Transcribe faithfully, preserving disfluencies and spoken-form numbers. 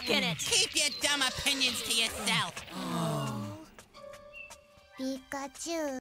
in it. Keep your dumb opinions to yourself. Pikachu.